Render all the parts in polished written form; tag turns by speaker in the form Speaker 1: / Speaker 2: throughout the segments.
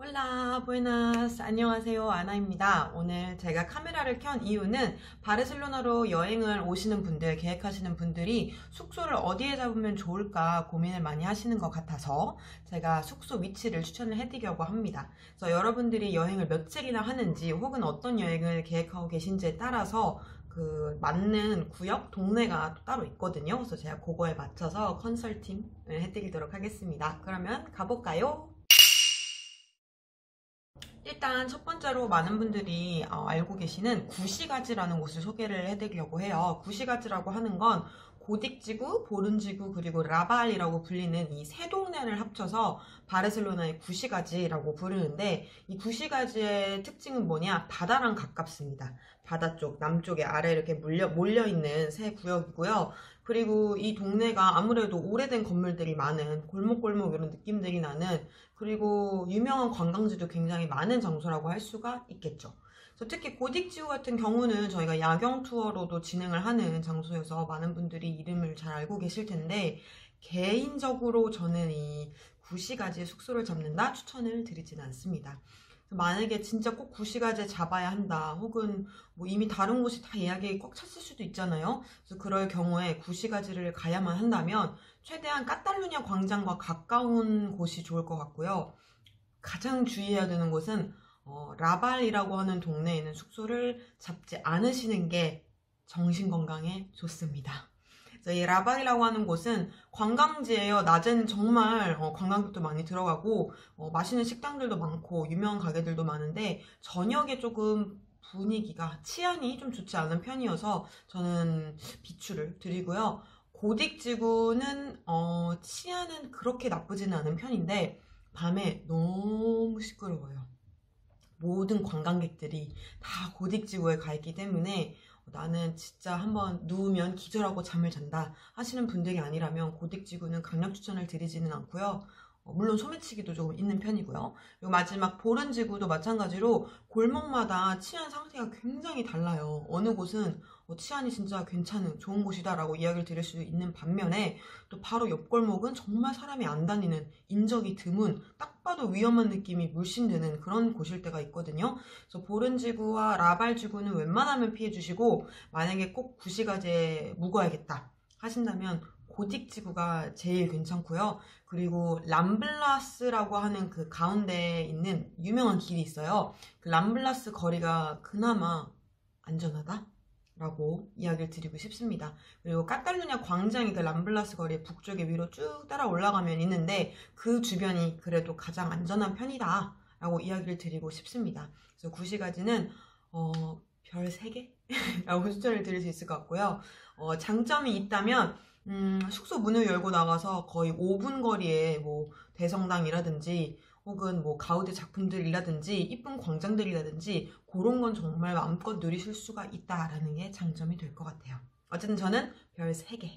Speaker 1: 홀라 부에나스, 안녕하세요, 아나입니다. 오늘 제가 카메라를 켠 이유는 바르셀로나로 여행을 오시는 분들, 계획하시는 분들이 숙소를 어디에 잡으면 좋을까 고민을 많이 하시는 것 같아서 제가 숙소 위치를 추천을 해드리려고 합니다. 그래서 여러분들이 여행을 며칠이나 하는지 혹은 어떤 여행을 계획하고 계신지에 따라서 그 맞는 구역, 동네가 또 따로 있거든요. 그래서 제가 그거에 맞춰서 컨설팅을 해드리도록 하겠습니다. 그러면 가볼까요? 일단 첫 번째로 많은 분들이 알고 계시는 구시가지라는 곳을 소개를 해드리려고 해요. 구시가지라고 하는 건 고딕지구, 보른지구, 그리고 라발이라고 불리는 이 세 동네를 합쳐서 바르셀로나의 구시가지라고 부르는데, 이 구시가지의 특징은 뭐냐? 바다랑 가깝습니다. 바다 쪽, 남쪽에 아래 이렇게 몰려있는 세 구역이고요. 그리고 이 동네가 아무래도 오래된 건물들이 많은 골목골목 이런 느낌들이 나는, 그리고 유명한 관광지도 굉장히 많은 장소라고 할 수가 있겠죠. 그래서 특히 고딕지구 같은 경우는 저희가 야경 투어로도 진행을 하는 장소여서 많은 분들이 이름을 잘 알고 계실 텐데, 개인적으로 저는 이 구시가지의 숙소를 잡는다 추천을 드리진 않습니다. 만약에 진짜 꼭 구시가지에 잡아야 한다, 혹은 뭐 이미 다른 곳이 다 예약이 꽉 찼을 수도 있잖아요. 그래서 그럴 경우에 구시가지를 가야만 한다면 최대한 까탈루냐 광장과 가까운 곳이 좋을 것 같고요. 가장 주의해야 되는 곳은 라발이라고 하는 동네에 있는 숙소를 잡지 않으시는 게 정신건강에 좋습니다. 이 라발이라고 하는 곳은 관광지예요. 낮에는 정말 관광객도 많이 들어가고 맛있는 식당들도 많고 유명한 가게들도 많은데, 저녁에 조금 분위기가, 치안이 좀 좋지 않은 편이어서 저는 비추를 드리고요. 고딕지구는 치안은 그렇게 나쁘지는 않은 편인데 밤에 너무 시끄러워요. 모든 관광객들이 다 고딕지구에 가 있기 때문에 나는 진짜 한번 누우면 기절하고 잠을 잔다 하시는 분들이 아니라면 고딕지구는 강력 추천을 드리지는 않고요. 물론 소매치기도 조금 있는 편이고요. 그리고 마지막 보른지구도 마찬가지로 골목마다 치안 상태가 굉장히 달라요. 어느 곳은 치안이 진짜 괜찮은 좋은 곳이다 라고 이야기를 드릴 수 있는 반면에, 또 바로 옆 골목은 정말 사람이 안 다니는, 인적이 드문, 딱 봐도 위험한 느낌이 물씬 드는 그런 곳일 때가 있거든요. 그래서 보른지구와 라발지구는 웬만하면 피해주시고, 만약에 꼭 구시가지에 묵어야겠다 하신다면 고딕지구가 제일 괜찮고요. 그리고 람블라스라고 하는 그 가운데에 있는 유명한 길이 있어요. 그 람블라스 거리가 그나마 안전하다 라고 이야기를 드리고 싶습니다. 그리고 까탈루냐 광장이 그 람블라스 거리의 북쪽에 위로 쭉 따라 올라가면 있는데, 그 주변이 그래도 가장 안전한 편이다 라고 이야기를 드리고 싶습니다. 그래서 구시가지는 별 3개? 라고 추천을 드릴 수 있을 것 같고요. 장점이 있다면 숙소 문을 열고 나가서 거의 5분 거리에 뭐 대성당이라든지 혹은 뭐 가우디 작품들이라든지 이쁜 광장들이라든지 그런 건 정말 마음껏 누리실 수가 있다라는 게 장점이 될 것 같아요. 어쨌든 저는 별 3개.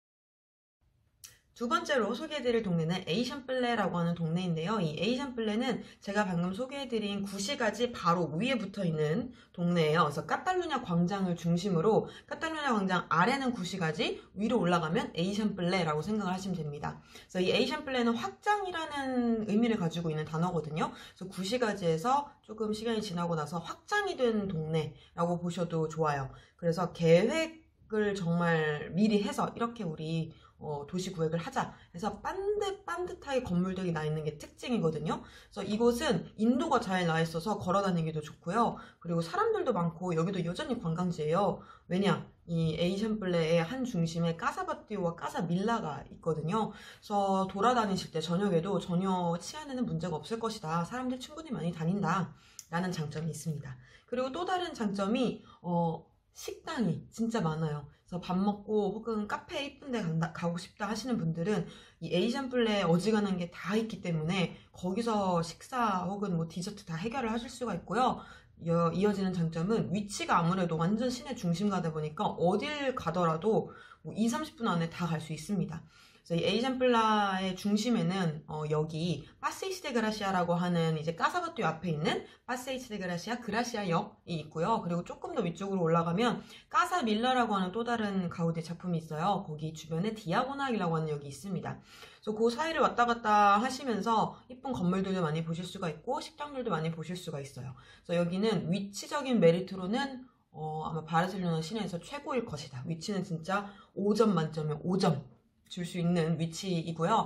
Speaker 1: 두 번째로 소개해드릴 동네는 에이션플레라고 하는 동네인데요. 이 에이션플레는 제가 방금 소개해드린 구시가지 바로 위에 붙어있는 동네예요. 그래서 까탈루냐 광장을 중심으로, 까탈루냐 광장 아래는 구시가지, 위로 올라가면 에이션플레라고 생각을 하시면 됩니다. 그래서 이 에이션플레는 확장이라는 의미를 가지고 있는 단어거든요. 그래서 구시가지에서 조금 시간이 지나고 나서 확장이 된 동네라고 보셔도 좋아요. 그래서 계획을 정말 미리 해서 이렇게 우리 도시 구획을 하자 해서 반듯하게 건물들이 나 있는 게 특징이거든요. 그래서 이곳은 인도가 잘 나 있어서 걸어 다니기도 좋고요. 그리고 사람들도 많고 여기도 여전히 관광지예요. 왜냐? 이 에이션플레의 한 중심에 까사바띠오와 까사밀라가 있거든요. 그래서 돌아다니실 때 저녁에도 전혀 치안에는 문제가 없을 것이다, 사람들 충분히 많이 다닌다 라는 장점이 있습니다. 그리고 또 다른 장점이 식당이 진짜 많아요. 그래서 밥 먹고 혹은 카페 이쁜 데 가고 싶다 하시는 분들은 이 에이션플레에 어지간한 게 다 있기 때문에 거기서 식사 혹은 뭐 디저트 다 해결을 하실 수가 있고요. 이어지는 장점은 위치가 아무래도 완전 시내 중심 가다 보니까 어딜 가더라도 뭐 2, 30분 안에 다 갈 수 있습니다. 그래서 이 에이젬플라의 중심에는 여기 파세이시 데 그라시아라고 하는 이제 까사바띠오 앞에 있는 파세이시 데 그라시아 그라시아역이 있고요. 그리고 조금 더 위쪽으로 올라가면 까사밀라라고 하는 또 다른 가우디 작품이 있어요. 거기 주변에 디아고날이라고 하는 역이 있습니다. 그래서 그 사이를 왔다 갔다 하시면서 이쁜 건물들도 많이 보실 수가 있고 식당들도 많이 보실 수가 있어요. 그래서 여기는 위치적인 메리트로는 아마 바르셀로나 시내에서 최고일 것이다. 위치는 진짜 5점 만점에 5점 줄 수 있는 위치이고요.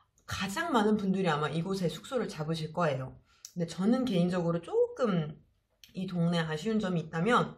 Speaker 1: 가장 많은 분들이 아마 이곳에 숙소를 잡으실 거예요. 근데 저는 개인적으로 조금 이 동네에 아쉬운 점이 있다면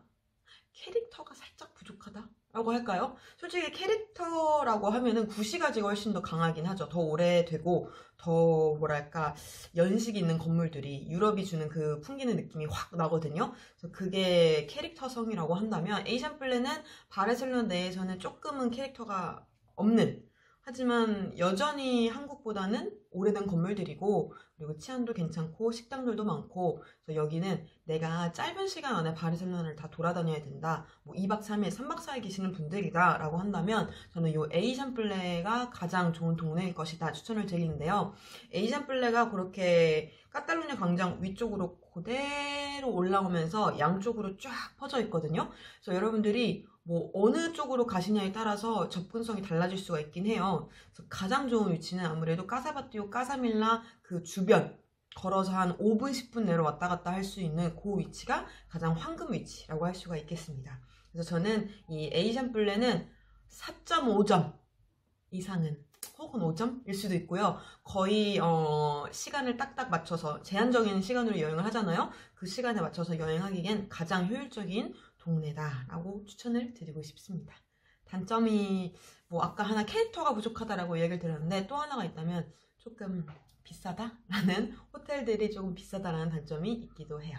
Speaker 1: 캐릭터가 살짝 부족하다? 라고 할까요? 솔직히 캐릭터라고 하면은 구시가지가 훨씬 더 강하긴 하죠. 더 오래되고 더 뭐랄까 연식 있는 건물들이 유럽이 주는 그 풍기는 느낌이 확 나거든요. 그래서 그게 캐릭터성이라고 한다면 에이젬플레는 바르셀로나 내에서는 조금은 캐릭터가 없는, 하지만 여전히 한국보다는 오래된 건물들이고 그리고 치안도 괜찮고 식당들도 많고, 그래서 여기는 내가 짧은 시간 안에 바르셀로나를 다 돌아다녀야 된다, 뭐 2박 3일, 3박 4일 계시는 분들이다 라고 한다면 저는 이 에이젬플레가 가장 좋은 동네일 것이다 추천을 드리는데요. 에이젬플레가 그렇게 카탈루냐 광장 위쪽으로 그대로 올라오면서 양쪽으로 쫙 퍼져 있거든요. 그래서 여러분들이 뭐 어느 쪽으로 가시냐에 따라서 접근성이 달라질 수가 있긴 해요. 그래서 가장 좋은 위치는 아무래도 까사바띠오, 까사밀라 그 주변, 걸어서 한 5분, 10분 내로 왔다 갔다 할 수 있는 그 위치가 가장 황금 위치라고 할 수가 있겠습니다. 그래서 저는 이 에이젬플레는 4.5점 이상은, 혹은 5점일 수도 있고요. 거의 시간을 딱딱 맞춰서 제한적인 시간으로 여행을 하잖아요. 그 시간에 맞춰서 여행하기엔 가장 효율적인 동네다라고 추천을 드리고 싶습니다. 단점이 뭐 아까 하나 캐릭터가 부족하다라고 얘기를 드렸는데, 또 하나가 있다면 조금 비싸다라는, 호텔들이 조금 비싸다라는 단점이 있기도 해요.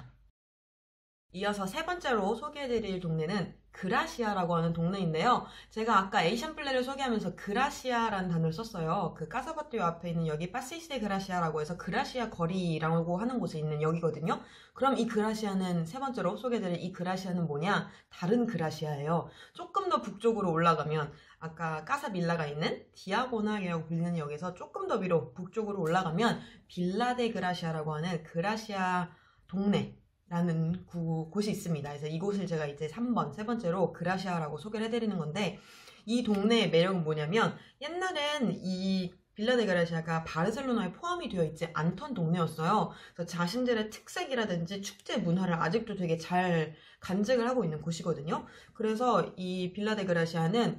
Speaker 1: 이어서 세 번째로 소개해드릴 동네는 그라시아라고 하는 동네인데요. 제가 아까 에이젬플레를 소개하면서 그라시아라는 단어를 썼어요. 그 까사바띠오 앞에 있는 여기 파세이시 데 그라시아라고 해서 그라시아 거리라고 하는 곳에 있는 역이거든요. 그럼 이 그라시아는, 세 번째로 소개해드릴 이 그라시아는 뭐냐? 다른 그라시아예요. 조금 더 북쪽으로 올라가면 아까 까사밀라가 있는 디아고날이라고 불리는 역에서 조금 더 위로 북쪽으로 올라가면 빌라 데 그라시아라고 하는 그라시아 동네 라는 곳이 있습니다. 그래서 이곳을 제가 이제 세 번째로 그라시아라고 소개를 해드리는 건데, 이 동네의 매력은 뭐냐면 옛날엔 이 빌라 데 그라시아가 바르셀로나에 포함이 되어 있지 않던 동네였어요. 그래서 자신들의 특색이라든지 축제 문화를 아직도 되게 잘 간직을 하고 있는 곳이거든요. 그래서 이 빌라 데 그라시아는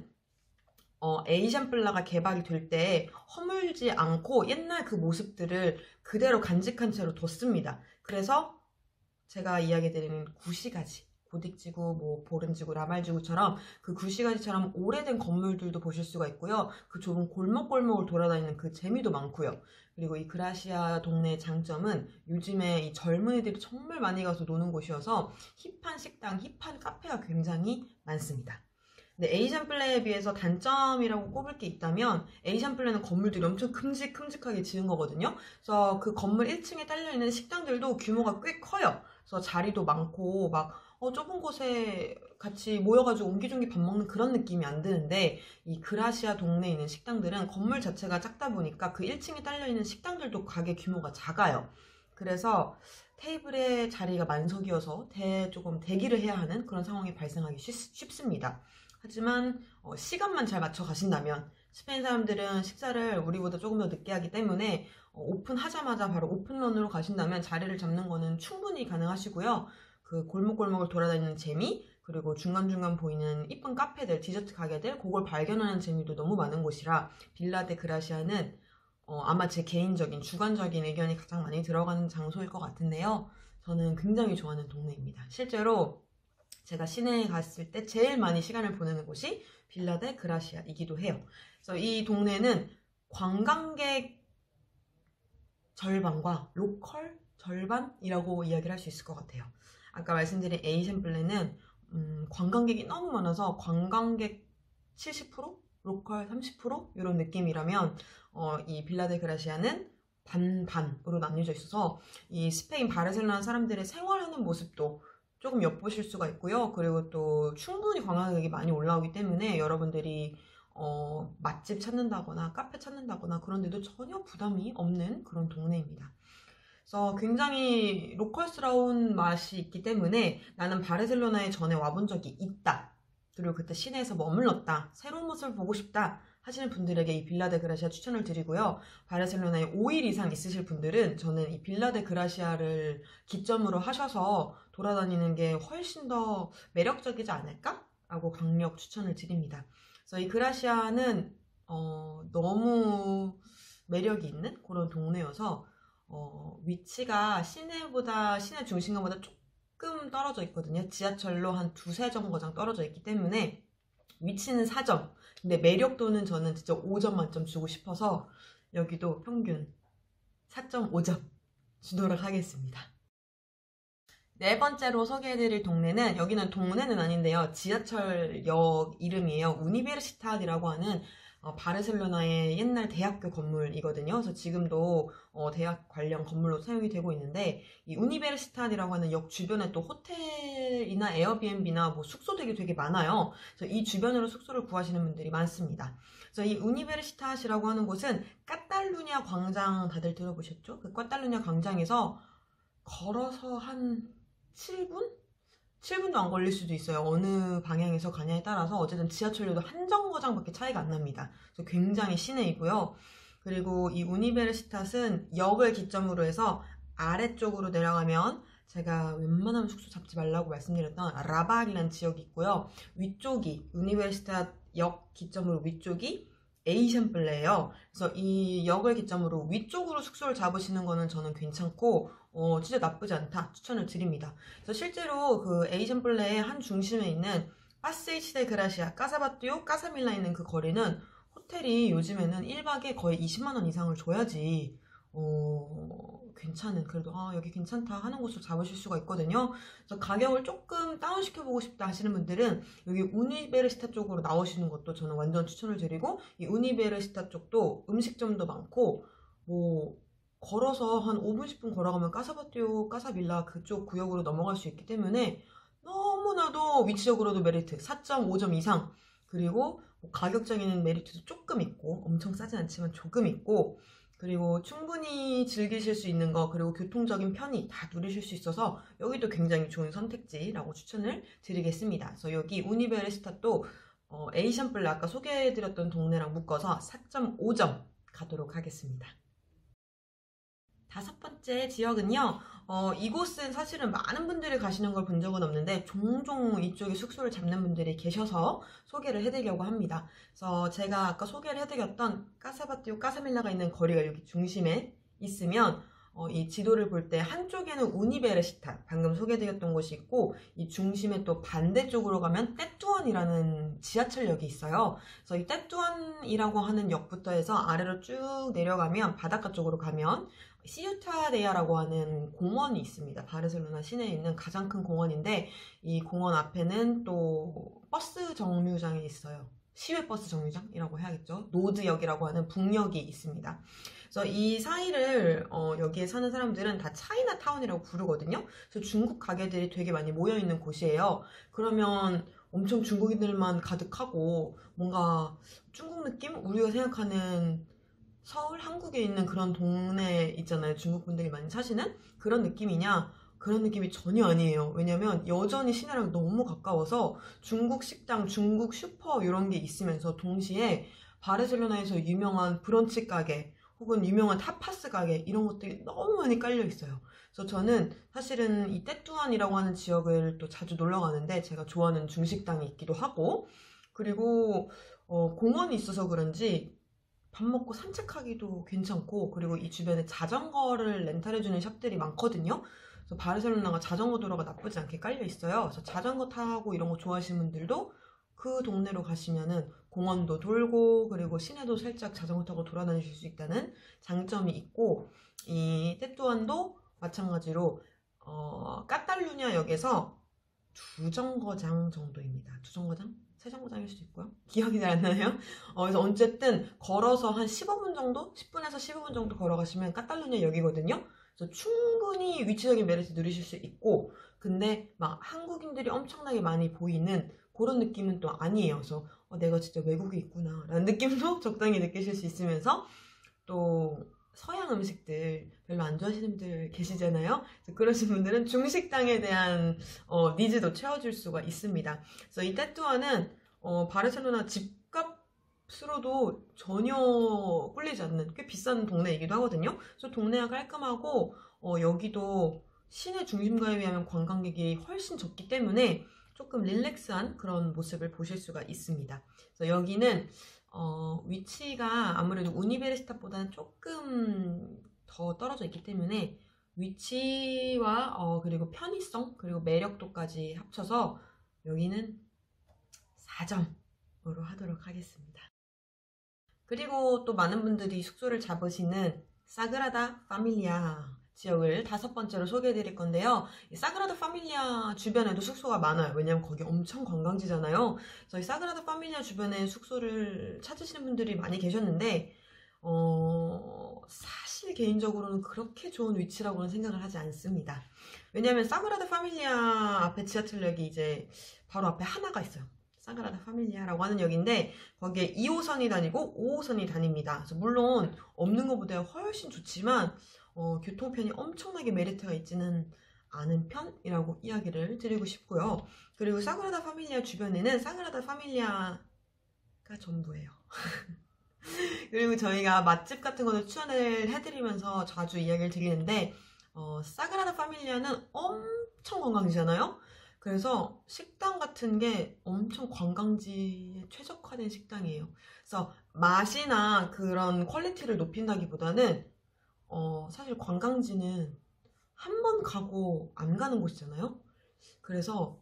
Speaker 1: 에이젬플라가 개발이 될 때 허물지 않고 옛날 그 모습들을 그대로 간직한 채로 뒀습니다. 그래서 제가 이야기드리는 구시가지, 고딕지구, 뭐 보름지구, 라말지구처럼 그 구시가지처럼 오래된 건물들도 보실 수가 있고요. 그 좁은 골목골목을 돌아다니는 그 재미도 많고요. 그리고 이 그라시아 동네의 장점은 요즘에 이 젊은이들이 정말 많이 가서 노는 곳이어서 힙한 식당, 힙한 카페가 굉장히 많습니다. 근데 에이젬플레에 비해서 단점이라고 꼽을 게 있다면, 에이젬플레는 건물들이 엄청 큼직큼직하게 지은 거거든요. 그래서 그 건물 1층에 딸려있는 식당들도 규모가 꽤 커요. 그래서 자리도 많고 막 좁은 곳에 같이 모여가지고 옹기종기 밥 먹는 그런 느낌이 안 드는데, 이 그라시아 동네에 있는 식당들은 건물 자체가 작다 보니까 그 1층에 딸려있는 식당들도 가게 규모가 작아요. 그래서 테이블에 자리가 만석이어서 조금 대기를 해야 하는 그런 상황이 발생하기 쉽습니다. 하지만 시간만 잘 맞춰 가신다면, 스페인 사람들은 식사를 우리보다 조금 더 늦게 하기 때문에 오픈하자마자 바로 오픈런으로 가신다면 자리를 잡는 거는 충분히 가능하시고요. 그 골목골목을 돌아다니는 재미, 그리고 중간중간 보이는 이쁜 카페들, 디저트 가게들, 그걸 발견하는 재미도 너무 많은 곳이라 빌라 데 그라시아는 아마 제 개인적인 주관적인 의견이 가장 많이 들어가는 장소일 것 같은데요. 저는 굉장히 좋아하는 동네입니다. 실제로 제가 시내에 갔을 때 제일 많이 시간을 보내는 곳이 빌라 데 그라시아이기도 해요. 그래서 이 동네는 관광객 절반과 로컬 절반이라고 이야기를 할 수 있을 것 같아요. 아까 말씀드린 에이젬플레는 관광객이 너무 많아서 관광객 70%? 로컬 30% 이런 느낌이라면 이 빌라 데 그라시아는 반반으로 나뉘어져 있어서 이 스페인 바르셀로나 사람들의 생활하는 모습도 조금 엿보실 수가 있고요. 그리고 또 충분히 관광객이 많이 올라오기 때문에 여러분들이 맛집 찾는다거나 카페 찾는다거나 그런 데도 전혀 부담이 없는 그런 동네입니다. 그래서 굉장히 로컬스러운 맛이 있기 때문에 나는 바르셀로나에 전에 와본 적이 있다. 그리고 그때 시내에서 머물렀다. 새로운 모습을 보고 싶다. 하시는 분들에게 이 빌라 데 그라시아 추천을 드리고요. 바르셀로나에 5일 이상 있으실 분들은 저는 이 빌라 데 그라시아를 기점으로 하셔서 돌아다니는 게 훨씬 더 매력적이지 않을까? 라고 강력 추천을 드립니다. 그래서 이 그라시아는 너무 매력이 있는 그런 동네여서 위치가 시내 중심가보다 조금 떨어져 있거든요. 지하철로 한 두세 정거장 떨어져 있기 때문에 위치는 4점. 근데 매력도는 저는 진짜 5점 만점 주고 싶어서 여기도 평균 4.5점 주도록 하겠습니다. 네 번째로 소개해드릴 동네는, 여기는 동네는 아닌데요. 지하철역 이름이에요. 우니베르시타드라고 하는 바르셀로나의 옛날 대학교 건물이거든요. 그래서 지금도 대학 관련 건물로 사용이 되고 있는데, 이 우니베르시타드라고 하는 역 주변에 또 호텔이나 에어비앤비나 뭐 숙소들이 되게 많아요. 그래서 이 주변으로 숙소를 구하시는 분들이 많습니다. 그래서 이 우니베르시타시라고 하는 곳은 까탈루냐 광장, 다들 들어보셨죠? 그 까탈루냐 광장에서 걸어서 한 7분? 7분도 안 걸릴 수도 있어요. 어느 방향에서 가냐에 따라서. 어쨌든 지하철료도 한 정거장밖에 차이가 안 납니다. 그래서 굉장히 시내이고요. 그리고 이 우니베르시탓은 역을 기점으로 해서 아래쪽으로 내려가면, 제가 웬만하면 숙소 잡지 말라고 말씀드렸던 라발이라는 지역이 있고요. 위쪽이, 우니베르시탓 역 기점으로 위쪽이 에이셴플레예요. 그래서 이 역을 기점으로 위쪽으로 숙소를 잡으시는 거는 저는 괜찮고 진짜 나쁘지 않다 추천을 드립니다. 그래서 실제로 그 에이셴플레의 한 중심에 있는 파세이치 데 그라시아, 까사바띠오, 까사밀라에 있는 그 거리는 호텔이 요즘에는 1박에 거의 20만 원 이상을 줘야지 괜찮은, 그래도 여기 괜찮다 하는 곳을 잡으실 수가 있거든요. 그래서 가격을 조금 다운시켜보고 싶다 하시는 분들은 여기 우니베르시타 쪽으로 나오시는 것도 저는 완전 추천을 드리고, 이 우니베르시타 쪽도 음식점도 많고, 뭐 걸어서 한 5분 10분 걸어가면 까사바띠오, 까사빌라 그쪽 구역으로 넘어갈 수 있기 때문에 너무나도 위치적으로도 메리트 4.5점 이상, 그리고 뭐 가격적인 메리트도 조금 있고, 엄청 싸진 않지만 조금 있고, 그리고 충분히 즐기실 수 있는 거, 그리고 교통적인 편의 다 누리실 수 있어서 여기도 굉장히 좋은 선택지라고 추천을 드리겠습니다. 그래서 여기 우니베르시타도 에이셴플레 아까 소개해드렸던 동네랑 묶어서 4.5점 가도록 하겠습니다. 다섯 번째 지역은요, 이곳은 사실은 많은 분들이 가시는 걸 본 적은 없는데 종종 이쪽에 숙소를 잡는 분들이 계셔서 소개를 해드리려고 합니다. 그래서 제가 아까 소개를 해드렸던 까사바띠오, 까사밀라가 있는 거리가 여기 중심에 있으면 이 지도를 볼 때 한쪽에는 우니베르시타, 방금 소개해드렸던 곳이 있고, 이 중심에 또 반대쪽으로 가면 떼뚜안이라는 지하철역이 있어요. 그래서 이 떼뚜안이라고 하는 역부터 해서 아래로 쭉 내려가면, 바닷가 쪽으로 가면 시우타데야라고 하는 공원이 있습니다. 바르셀로나 시내에 있는 가장 큰 공원인데, 이 공원 앞에는 또 버스 정류장이 있어요. 시외버스 정류장이라고 해야겠죠. 노드역이라고 하는 북역이 있습니다. 그래서 이 사이를 여기에 사는 사람들은 다 차이나타운이라고 부르거든요. 그래서 중국 가게들이 되게 많이 모여있는 곳이에요. 그러면 엄청 중국인들만 가득하고 뭔가 중국 느낌? 우리가 생각하는 서울, 한국에 있는 그런 동네 있잖아요. 중국 분들이 많이 사시는 그런 느낌이냐? 그런 느낌이 전혀 아니에요. 왜냐면 여전히 시내랑 너무 가까워서 중국 식당, 중국 슈퍼 이런 게 있으면서 동시에 바르셀로나에서 유명한 브런치 가게 혹은 유명한 타파스 가게 이런 것들이 너무 많이 깔려 있어요. 그래서 저는 사실은 이 떼뚜안이라고 하는 지역을 또 자주 놀러 가는데, 제가 좋아하는 중식당이 있기도 하고, 그리고 공원이 있어서 그런지 밥 먹고 산책하기도 괜찮고, 그리고 이 주변에 자전거를 렌탈해주는 샵들이 많거든요. 그래서 바르셀로나가 자전거 도로가 나쁘지 않게 깔려 있어요. 그래서 자전거 타고 이런 거 좋아하시는 분들도 그 동네로 가시면은 공원도 돌고, 그리고 시내도 살짝 자전거 타고 돌아다니실 수 있다는 장점이 있고, 이 떼뚜안도 마찬가지로 까탈루냐 역에서 2정거장 정도입니다. 2정거장? 3정거장일 수도 있고요. 기억이 잘 안 나네요. 그래서 어쨌든 걸어서 한 15분 정도? 10분에서 15분 정도 걸어가시면 까탈루냐 역이거든요. 그래서 충분히 위치적인 메리트 누리실 수 있고, 근데 막 한국인들이 엄청나게 많이 보이는 그런 느낌은 또 아니에요. 그래서 내가 진짜 외국에 있구나 라는 느낌도 적당히 느끼실 수 있으면서, 또 서양 음식들 별로 안 좋아하시는 분들 계시잖아요. 그래서 그러신 분들은 중식당에 대한 니즈도 채워줄 수가 있습니다. 그래서 이 테뚜아는 바르셀로나 집값으로도 전혀 꿀리지 않는 꽤 비싼 동네이기도 하거든요. 그래서 동네가 깔끔하고 여기도 시내 중심가에 비하면 관광객이 훨씬 적기 때문에 조금 릴렉스한 그런 모습을 보실 수가 있습니다. 그래서 여기는 위치가 아무래도 우니베르시타보다는 조금 더 떨어져 있기 때문에 위치와 그리고 편의성 그리고 매력도까지 합쳐서 여기는 4점으로 하도록 하겠습니다. 그리고 또 많은 분들이 숙소를 잡으시는 사그라다 파밀리아 지역을 5번째로 소개해 드릴 건데요. 이 사그라다 파밀리아 주변에도 숙소가 많아요. 왜냐면 거기 엄청 관광지잖아요. 그래서 이 사그라다 파밀리아 주변에 숙소를 찾으시는 분들이 많이 계셨는데 사실 개인적으로는 그렇게 좋은 위치라고는 생각을 하지 않습니다. 왜냐면 사그라다 파밀리아 앞에 지하철역이 이제 바로 앞에 하나가 있어요. 사그라다 파밀리아라고 하는 역인데 거기에 2호선이 다니고 5호선이 다닙니다. 그래서 물론 없는 것보다 훨씬 좋지만 교통편이 엄청나게 메리트가 있지는 않은 편이라고 이야기를 드리고 싶고요. 그리고 사그라다 파밀리아 주변에는 사그라다 파밀리아가 전부예요. 그리고 저희가 맛집 같은 것도 추천을 해드리면서 자주 이야기를 드리는데 사그라다 파밀리아는 엄청 관광지잖아요. 그래서 식당 같은 게 엄청 관광지에 최적화된 식당이에요. 그래서 맛이나 그런 퀄리티를 높인다기보다는 사실 관광지는 한 번 가고 안 가는 곳이잖아요. 그래서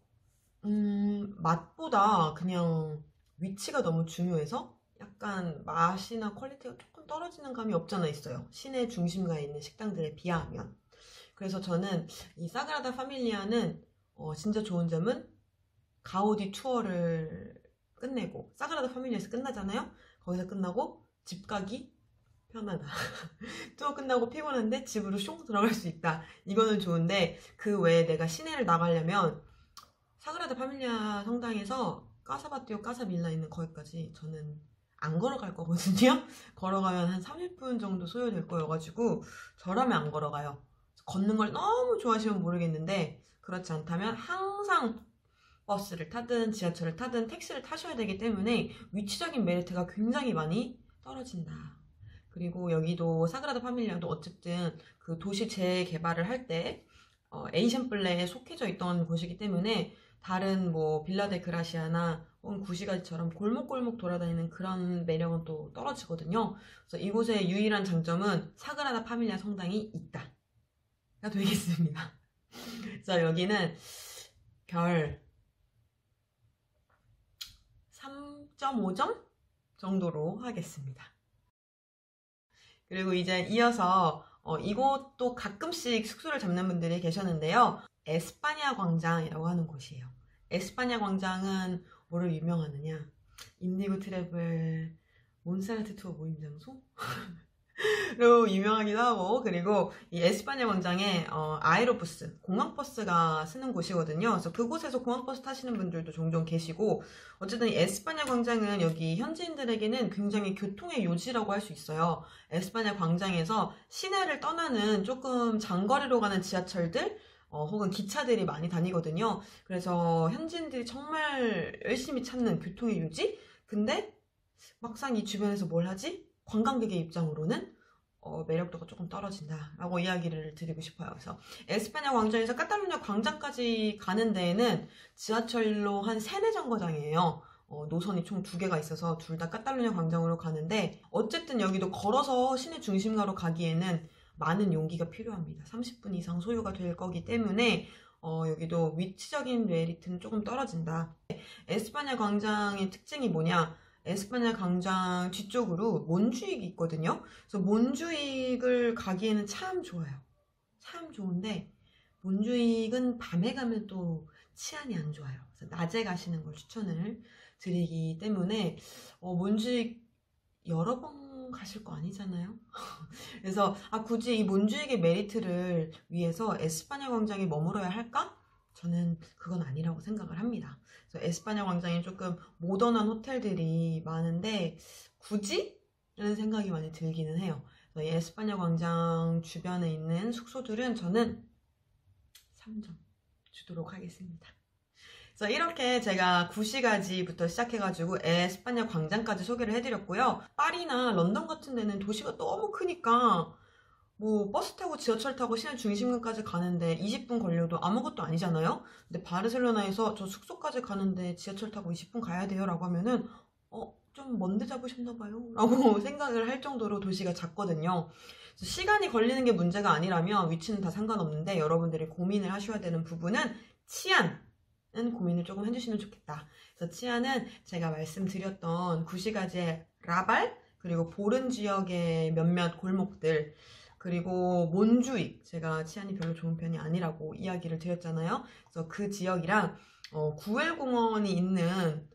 Speaker 1: 맛보다 그냥 위치가 너무 중요해서 약간 맛이나 퀄리티가 조금 떨어지는 감이 없잖아 있어요. 시내 중심가에 있는 식당들에 비하면. 그래서 저는 이 사그라다 파밀리아는 진짜 좋은 점은 가우디 투어를 끝내고 사그라다 파밀리아에서 끝나잖아요. 거기서 끝나고 집 가기 편하다. 투어 끝나고 피곤한데 집으로 숑 들어갈 수 있다. 이거는 좋은데 그 외에 내가 시내를 나가려면 사그라다 파밀리아 성당에서 까사바띠오 까사밀라 있는 거기까지 저는 안 걸어갈 거거든요. 걸어가면 한 30분 정도 소요될 거여가지고 저라면 안 걸어가요. 걷는 걸 너무 좋아하시면 모르겠는데 그렇지 않다면 항상 버스를 타든 지하철을 타든 택시를 타셔야 되기 때문에 위치적인 메리트가 굉장히 많이 떨어진다. 그리고 여기도 사그라다 파밀리아도 어쨌든 그 도시 재개발을 할 때 에이션 플레에 속해져 있던 곳이기 때문에 다른 뭐 빌라 데 그라시아나 혹은 구시가지처럼 골목골목 돌아다니는 그런 매력은 또 떨어지거든요. 그래서 이곳의 유일한 장점은 사그라다 파밀리아 성당이 있다가 되겠습니다. 그래서 여기는 별 3.5점 정도로 하겠습니다. 그리고 이제 이어서 이곳도 가끔씩 숙소를 잡는 분들이 계셨는데요. 에스파냐 광장이라고 하는 곳이에요. 에스파냐 광장은 뭐로 유명하느냐? 인디고 트래블 몬사르트 투어 모임 장소? 로 유명하기도 하고, 그리고 이 에스파냐 광장에 아에로부스, 공항버스가 쓰는 곳이거든요. 그래서 그곳에서 공항버스 타시는 분들도 종종 계시고, 어쨌든 이 에스파냐 광장은 여기 현지인들에게는 굉장히 교통의 요지라고 할 수 있어요. 에스파냐 광장에서 시내를 떠나는 조금 장거리로 가는 지하철들 혹은 기차들이 많이 다니거든요. 그래서 현지인들이 정말 열심히 찾는 교통의 요지? 근데 막상 이 주변에서 뭘 하지? 관광객의 입장으로는 매력도가 조금 떨어진다라고 이야기를 드리고 싶어요. 그래서 에스파냐 광장에서 카탈루냐 광장까지 가는 데에는 지하철로 한 3-4정거장이에요. 노선이 총 2개가 있어서 둘 다 카탈루냐 광장으로 가는데 어쨌든 여기도 걸어서 시내 중심가로 가기에는 많은 용기가 필요합니다. 30분 이상 소요가 될 거기 때문에 여기도 위치적인 메리트는 조금 떨어진다. 에스파냐 광장의 특징이 뭐냐? 에스파냐 광장 뒤쪽으로 몬주익이 있거든요. 그래서 몬주익을 가기에는 참 좋아요. 참 좋은데 몬주익은 밤에 가면 또 치안이 안 좋아요. 그래서 낮에 가시는 걸 추천을 드리기 때문에 몬주익 여러 번 가실 거 아니잖아요. 그래서 굳이 이 몬주익의 메리트를 위해서 에스파냐 광장에 머물러야 할까? 저는 그건 아니라고 생각을 합니다. 그래서 에스파냐 광장에 조금 모던한 호텔들이 많은데 굳이? 라는 생각이 많이 들기는 해요. 이 에스파냐 광장 주변에 있는 숙소들은 저는 3점 주도록 하겠습니다. 그래서 이렇게 제가 구시가지부터 시작해가지고 에스파냐 광장까지 소개를 해드렸고요. 파리나 런던 같은 데는 도시가 너무 크니까 뭐 버스 타고 지하철 타고 시내 중심부까지 가는데 20분 걸려도 아무것도 아니잖아요. 근데 바르셀로나에서 저 숙소까지 가는데 지하철 타고 20분 가야 돼요 라고 하면은 좀 먼데 잡으셨나봐요 라고 생각을 할 정도로 도시가 작거든요. 그래서 시간이 걸리는 게 문제가 아니라면 위치는 다 상관없는데 여러분들이 고민을 하셔야 되는 부분은 치안은 고민을 조금 해주시면 좋겠다. 그래서 치안은 제가 말씀드렸던 구시가지의 라발 그리고 보른 지역의 몇몇 골목들 그리고 몬주익, 제가 치안이 별로 좋은 편이 아니라고 이야기를 드렸잖아요. 그래서 그 지역이랑 구엘공원이 있는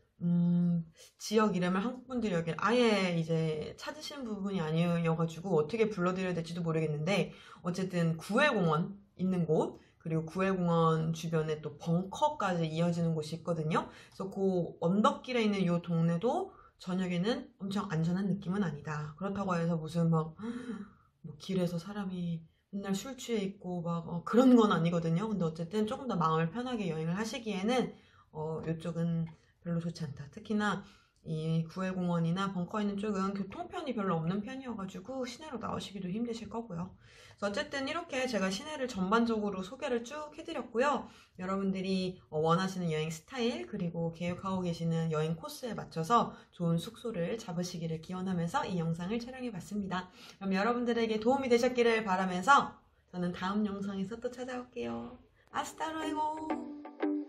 Speaker 1: 지역 이름을 한국분들이 여기 아예 이제 찾으시는 부분이 아니어가지고 어떻게 불러드려야 될지도 모르겠는데 어쨌든 구엘공원 있는 곳 그리고 구엘공원 주변에 또 벙커까지 이어지는 곳이 있거든요. 그래서 그 언덕길에 있는 이 동네도 저녁에는 엄청 안전한 느낌은 아니다. 그렇다고 해서 무슨 막 뭐 길에서 사람이 맨날 술 취해 있고 막 그런 건 아니거든요. 근데 어쨌든 조금 더 마음을 편하게 여행을 하시기에는 이쪽은 별로 좋지 않다. 특히나 이 구엘공원이나 벙커 있는 쪽은 교통편이 별로 없는 편이어가지고 시내로 나오시기도 힘드실 거고요. 그래서 어쨌든 이렇게 제가 시내를 전반적으로 소개를 쭉 해드렸고요. 여러분들이 원하시는 여행 스타일 그리고 계획하고 계시는 여행 코스에 맞춰서 좋은 숙소를 잡으시기를 기원하면서 이 영상을 촬영해봤습니다. 그럼 여러분들에게 도움이 되셨기를 바라면서 저는 다음 영상에서 또 찾아올게요. 아스타 루에고!